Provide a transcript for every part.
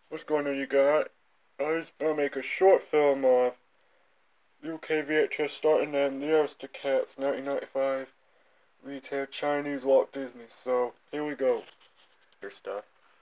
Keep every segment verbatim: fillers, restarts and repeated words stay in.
What's going on, you guys? I was gonna make a short film of U K V H S starting and the Aristocats nineteen ninety-five retail Chinese Walt Disney. So here we go. Your stuff.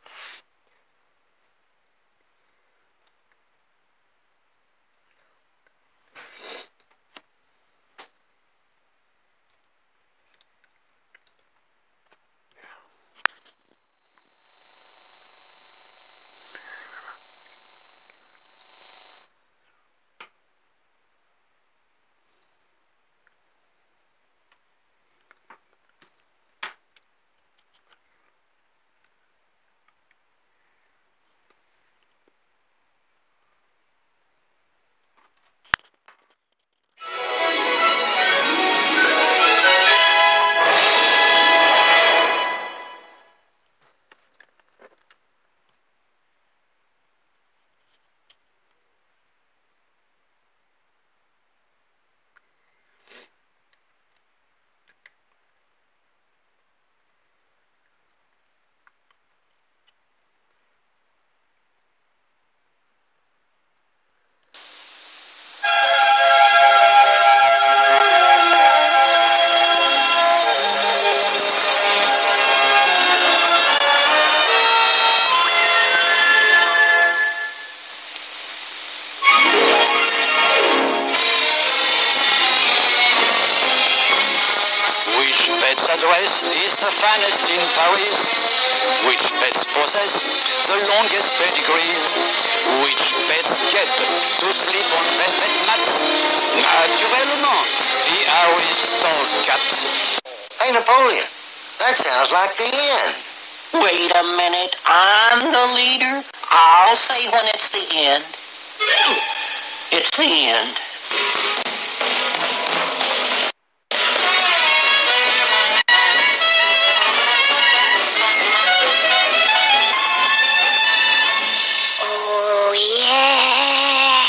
Pet's address is the finest in Paris? Which pets possess the longest pedigree? Which pets get to sleep on velvet mats? Naturellement, the Aristocats. Hey, Napoleon, that sounds like the end. Wait a minute, I'm the leader. I'll say when it's the end. It's the end. Oh, yeah.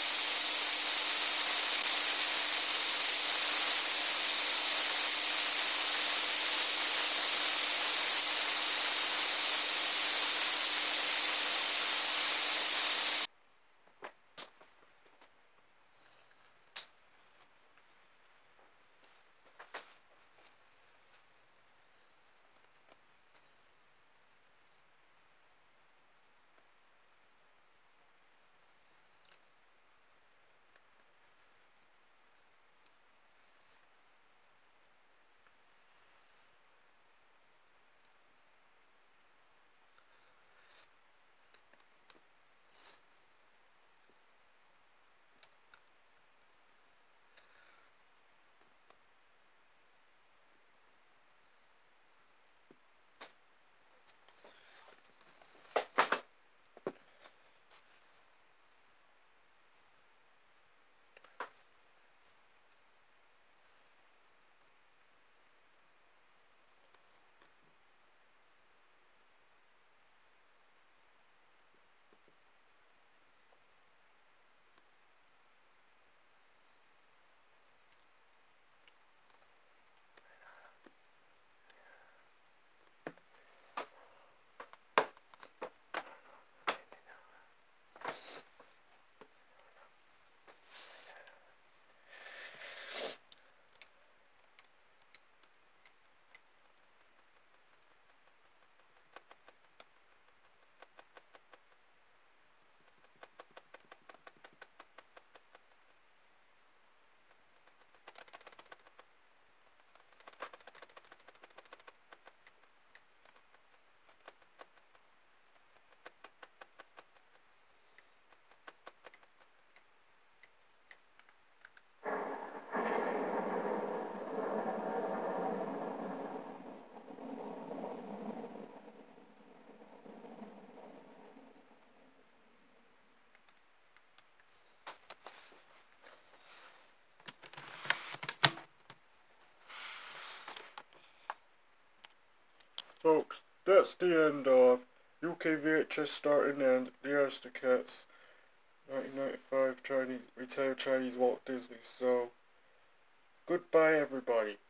Folks, that's the end of U K V H S starting and the Aristocats nineteen ninety-five Chinese retail Chinese Walt Disney. So goodbye everybody.